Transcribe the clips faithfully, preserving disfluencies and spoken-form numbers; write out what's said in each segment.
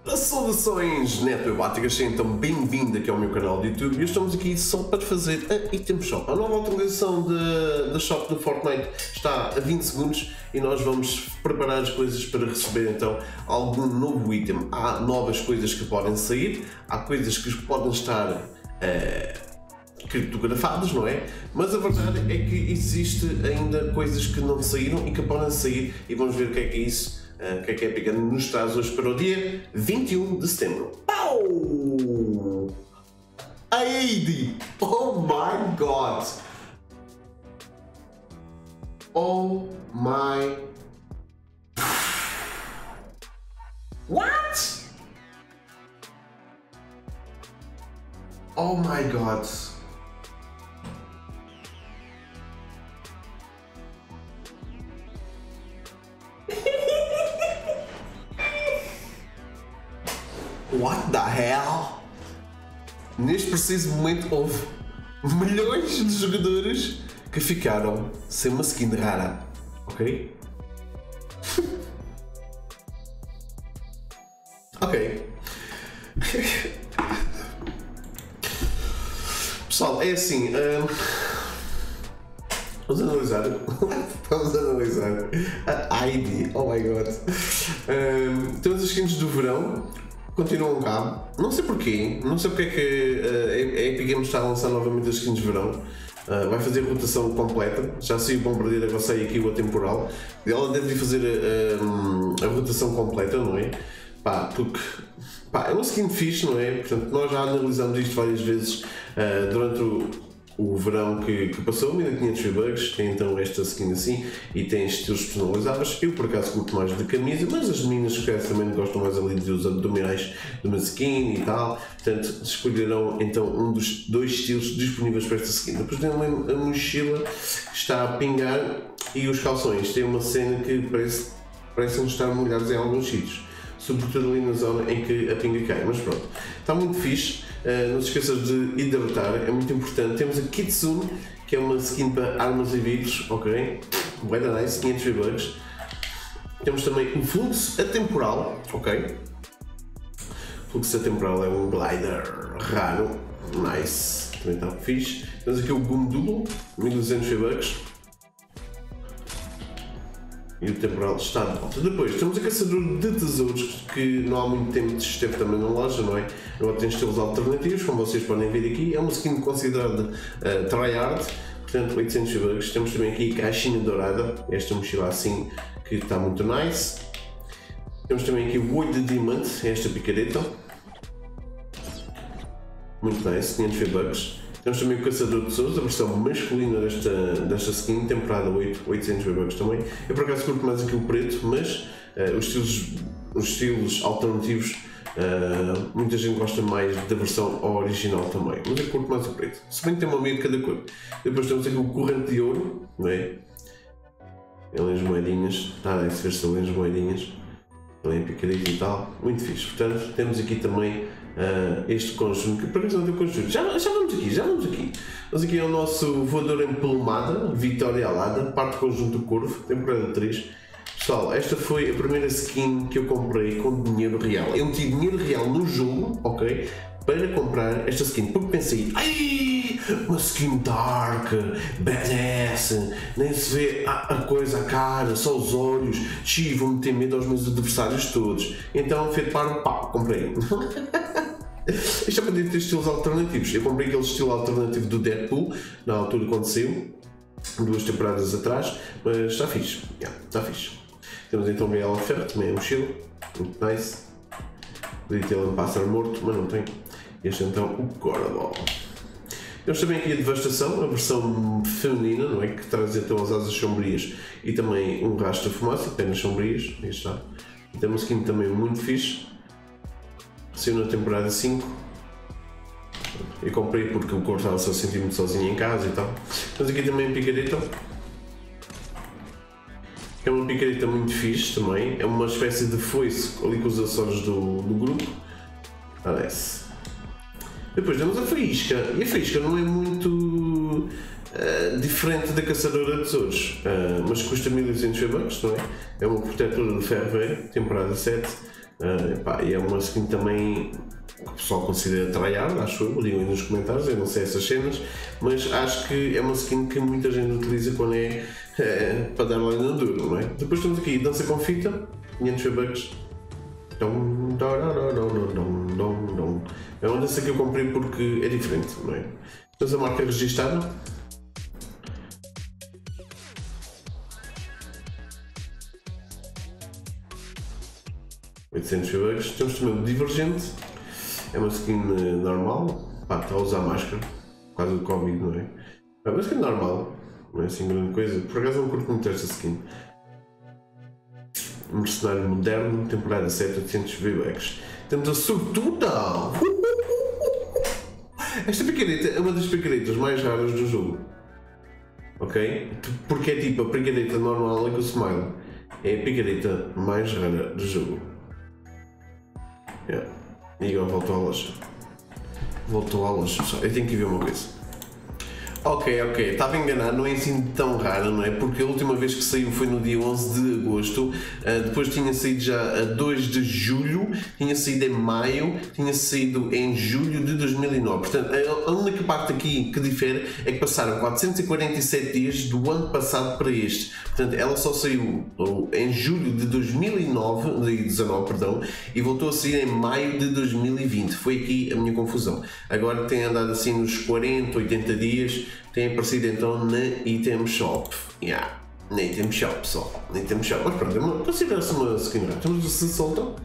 Saudações netwebáticas, então bem-vindo aqui ao meu canal de YouTube. E estamos aqui só para fazer a Item Shop. A nova atualização da shop do Fortnite está a vinte segundos e nós vamos preparar as coisas para receber então algum novo item. Há novas coisas que podem sair, há coisas que podem estar uh, criptografadas, não é? Mas a verdade é que existe ainda coisas que não saíram e que podem sair, e vamos ver o que é que é isso. O uh, que é que é Epic nos traz hoje para o dia vinte e um de setembro. Pau! A eighty! Oh my god! Oh my... What? Oh my god! What the hell? Neste preciso momento houve milhões de jogadores que ficaram sem uma skin rara, ok? Ok. Pessoal, é assim, um, vamos analisar, vamos analisar a I D, oh my god. Um, temos as skins do verão. Continuam cá, não sei porquê, não sei porque é que uh, a Epic Games está a lançar novamente as skins de verão. Uh, vai fazer a rotação completa, já saiu o Bombardeiro, agora sai aqui o Atemporal. Ela deve fazer a, a, a rotação completa, não é? Pá, porque pá, é uma skin fixe, não é? Portanto, nós já analisamos isto várias vezes uh, durante o, o verão que, que passou, mil e quinhentos V-Bucks, tem então esta skin assim e tem estilos personalizáveis. Eu por acaso curto mais de camisa, mas as meninas que também gostam mais ali dos abdominais de uma skin e tal, portanto escolherão então um dos dois estilos disponíveis para esta skin. Depois tem uma, a mochila que está a pingar e os calções, tem uma cena que parece, parecem estar molhados em alguns sítios, sobretudo ali na zona em que a pinga cai, mas pronto, está muito fixe. Uh, não se esqueças de hidratar, é muito importante. Temos a Kitsune, que é uma skin para armas e vidros, ok? Vai dar nice, quinhentos V-Bucks. Temos também o Fluxo Atemporal, ok? Fluxo Atemporal é um glider raro, nice, também está fixe. Temos aqui o Boom Double, mil e duzentos V-Bucks. E o temporal está de volta. Depois temos a Caçador de Tesouros, que não há muito tempo esteve também na loja, não é? Agora tem estilos alternativos, como vocês podem ver aqui. É uma skin considerada uh, tryhard, portanto oitocentos V-Bucks. Temos também aqui a Caixinha Dourada, esta mochila assim, que está muito nice. Temos também aqui o Olho de Diamante, esta picareta. Muito nice, quinhentos V-Bucks. Temos também o Caçador de Tesouros, a versão masculina desta, desta skin, temporada oito, oitocentos V-Bucks também. Eu por acaso curto mais aqui o preto, mas uh, os, estilos, os estilos alternativos, uh, muita gente gosta mais da versão original também, mas eu curto mais o preto. Se bem que tem uma meia de cada cor. Depois temos aqui o Corrente de Ouro, não é? Ele as moedinhas, está a ver se ele as moedinhas, também picadinho e tal, muito fixe. Portanto, temos aqui também Uh, este conjunto, que por acaso não tem conjunto, já, já vamos aqui, já vamos aqui. Mas aqui é o nosso voador empalmada, Vitória Alada, parte do conjunto do Corvo, temporada três. Pessoal, esta foi a primeira skin que eu comprei com dinheiro real. Eu meti dinheiro real no jogo, ok, para comprar esta skin, porque pensei, ai, uma skin dark, badass, nem se vê a, a coisa, a cara, só os olhos, xii, vou meter medo aos meus adversários todos. Então, feito para o pau, comprei. Isto é para ter estilos alternativos. Eu comprei aquele estilo alternativo do Deadpool, na altura quando saiu, duas temporadas atrás, mas está fixe, yeah, está fixe. Temos então o Miguel Ferro, também é mochila, muito nice. Podia ter um pássaro morto, mas não tem. Este então o Goradol. Temos também aqui a Devastação, a versão feminina, não é? Que traz então as asas sombrias e também um rastro de fumaça, apenas sombrias, aí está. E tem uma skin também muito fixe. Saiu na temporada cinco. Eu comprei porque o corpo estava só a sentir muito sozinho em casa e tal. Temos aqui também a picareta. É uma picareta muito fixe também. É uma espécie de foice ali com os acessórios do, do grupo. Parece. Depois temos a faísca. E a faísca não é muito uh, diferente da caçadora de tesouros, uh, mas custa mil e duzentos V-Bucks, não é? É uma protetora de ferro velho, temporada sete. Uh, pá, e é uma skin também que o pessoal considera tryhard, acho eu, digam aí nos comentários, eu não sei essas cenas, mas acho que é uma skin que muita gente utiliza quando é, é para dar lá no duro, não é? Depois temos aqui dança com fita, quinhentos V-Bucks. É uma dança que eu comprei porque é diferente, não é? Temos a marca registada. oitocentos V-Bucks. Temos também o Divergente. É uma skin normal. Pá, está a usar máscara. Por causa do Covid, não é? É uma skin normal. Não é assim grande coisa. Por acaso não curto muito esta skin. Mercenário moderno, temporada sete, oitocentos V-Bucks. Temos a Sortuda! Esta picareta é uma das picaretas mais raras do jogo. Ok? Porque é tipo a picareta normal com o Smile. É a picareta mais rara do jogo. Yeah. E agora voltou à loja. Voltou à loja, pessoal. Eu tenho que ver uma coisa. Ok, ok, estava enganado, não é assim tão raro, não é? Porque a última vez que saiu foi no dia onze de agosto, uh, depois tinha saído já a dois de julho, tinha saído em maio, tinha saído em julho de dois mil e nove. Portanto, a única parte aqui que difere é que passaram quatrocentos e quarenta e sete dias do ano passado para este. Portanto, ela só saiu em julho de dois mil e nove, de dezanove, perdão, e voltou a sair em maio de dois mil e vinte. Foi aqui a minha confusão. Agora tem andado assim nos quarenta, oitenta dias. Tem aparecido então na Item Shop. Yeah, na Item Shop, pessoal. Na Item Shop. Mas pronto, considera-se uma skin rara. Temos o Se Soltam.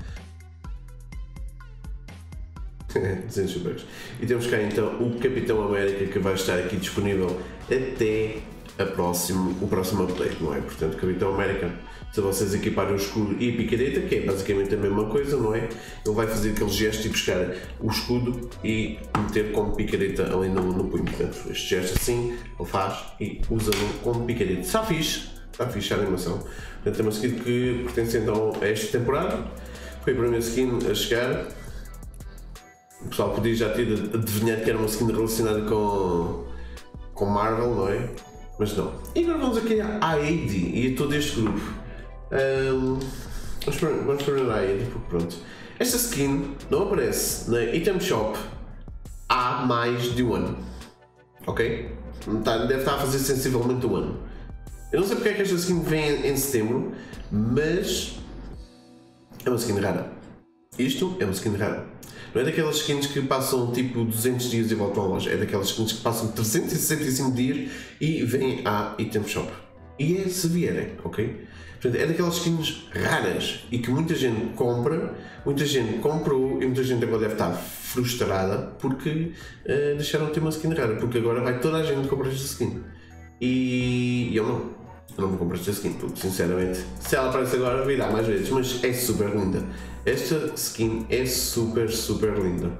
duzentos V-Bucks. E temos cá então o Capitão América, que vai estar aqui disponível até a próximo, o próximo update, não é? Portanto, Capitão América, se vocês equiparem o escudo e a picareta, que é basicamente a mesma coisa, não é? Ele vai fazer aquele gesto e buscar o escudo e meter como picareta ali no, no punho. Portanto, este gesto assim, ele faz e usa-no como picareta. Está fixe, está fixe a animação. Portanto, é uma skin que pertence então a esta temporada. Foi a primeira skin a chegar. O pessoal podia já ter adivinhado que era uma skin relacionada com, com Marvel, não é? Mas não. E agora vamos aqui à A I D e a todo este grupo. Um, vamos para a A I D, porque pronto. Esta skin não aparece na Item Shop há mais de um ano. Ok? Deve estar a fazer sensivelmente um ano. Eu não sei porque é que esta skin vem em setembro, mas é uma skin rara. Isto é uma skin rara. Não é daquelas skins que passam tipo duzentos dias e voltam à loja, é daquelas skins que passam trezentos e sessenta e cinco dias e vêm à Item Shop. E é se vierem, ok? Portanto, é daquelas skins raras e que muita gente compra, muita gente comprou e muita gente agora deve estar frustrada porque uh, deixaram de ter uma skin rara, porque agora vai toda a gente comprar esta skin. E eu não, eu não me compro esta skin, porque sinceramente, se ela aparece agora virá mais vezes, mas é super linda. Esta skin é super, super linda.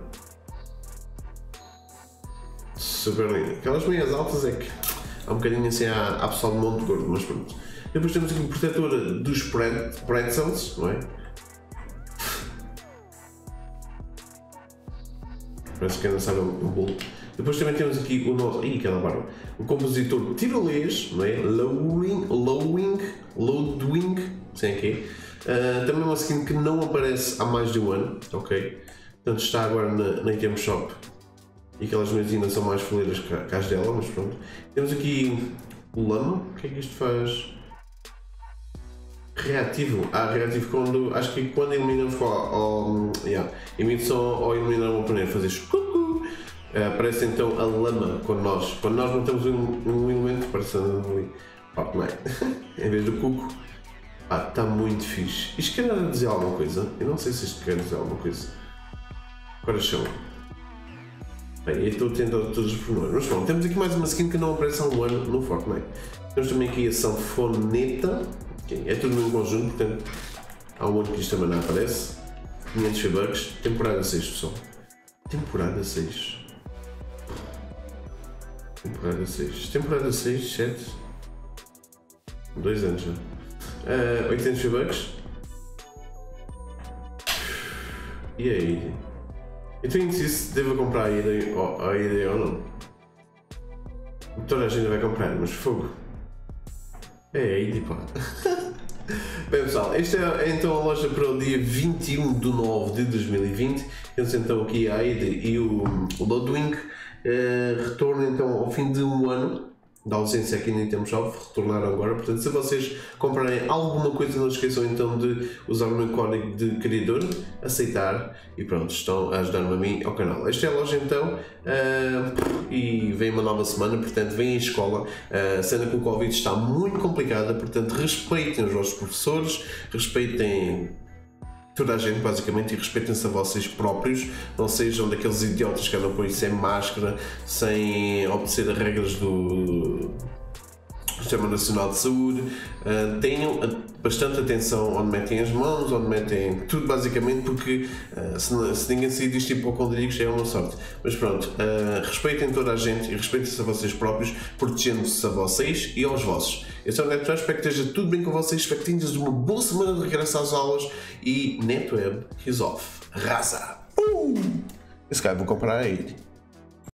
Super linda. Aquelas meias altas é que há um bocadinho assim à, à pessoal de Monte Gordo, mas pronto. Depois temos aqui a protetora dos pretzels, não é? Parece que ainda sabe um bolo. Depois também temos aqui o nosso. Ih, aquela barba! O compositor tirolês, não é? Lowing, Lowing, Loadwing, sei aqui. Uh, também uma skin que não aparece há mais de um ano, ok? Portanto, está agora na, na Item Shop. E aquelas mesinhas são mais foleiras que, que as dela, mas pronto. Temos aqui o lama. O que é que isto faz? Reativo. Ah, reativo quando. Acho que quando eliminamos ao. ao yeah, emite só ao eliminar um oponente, fazer cucu. Uh, aparece então a lama quando nós. Quando nós matamos um, um elemento, aparece ali. Fortnite. Em vez do cuco. Ah, está muito fixe. Isto quer dizer alguma coisa? Eu não sei se isto quer dizer alguma coisa. Coração. Bem, eu estou tentando todos os pormenores. Mas pronto, temos aqui mais uma skin que não aparece há um ano no Fortnite. Temos também aqui a sanfoneta. Okay. É tudo num conjunto, portanto, há um ano que isto também não aparece. quinhentos V-Bucks. Temporada seis, pessoal. Temporada seis. Temporada seis. Temporada seis, sete. Dois anos já. Uh, oitocentos V-Bucks. E aí? Eu tenho que decidir se devo comprar a ideia ou, a ideia ou não. Toda a gente vai comprar, mas fogo. É aí, pá. Bem pessoal, esta é então a loja para o dia vinte e um de nove de dois mil e vinte. Temos então aqui a Aide e o, o Ludwig. Uh, retorno então ao fim de um ano da ausência aqui no Item Shop, retornaram agora. Portanto, se vocês comprarem alguma coisa, não esqueçam então de usar o meu código de criador, aceitar, e pronto, estão a ajudar-me a mim ao canal. Esta é a loja então, uh, e vem uma nova semana, portanto vem a escola. A cena com o Covid está muito complicada, portanto respeitem os vossos professores, respeitem toda a gente basicamente, e respeitem-se a vocês próprios, não sejam daqueles idiotas que andam por aí sem máscara, sem obedecer as regras do Sistema Nacional de Saúde. Uh, tenham bastante atenção onde metem as mãos, onde metem tudo basicamente, porque uh, se, se ninguém sair disto hipocondríacos já é uma sorte. Mas pronto, uh, respeitem toda a gente e respeitem-se a vocês próprios, protegendo-se a vocês e aos vossos. Eu sou o NetWeb, espero que esteja tudo bem com vocês, espero que tenhas uma boa semana de regresso às aulas e NetWeb is off. Raza! Uh! Esse cara vou comprar aí.